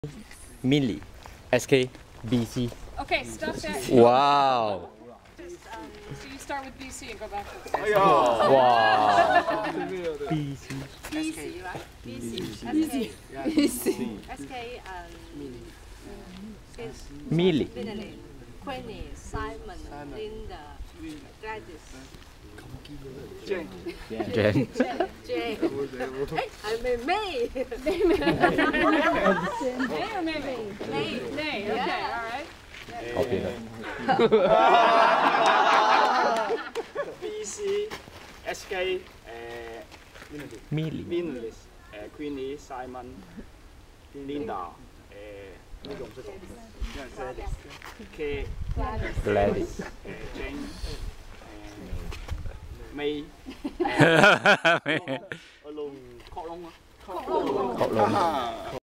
Millie, SK, BC. Okay, stop that. Wow. So you start with BC and go back to Wow. BC. BC, right? BC. SK and Millie. Queenie, Simon, Linda, Gladys. Jen. Jay. Hey, I mean May. May or maybe? May. May, okay, all right. Copy that. BC, SK, Millie. Queenie, Simon, Linda, 呢個唔識講 K, Gladys. Jane, May, 我龍確窿啊， 確窿。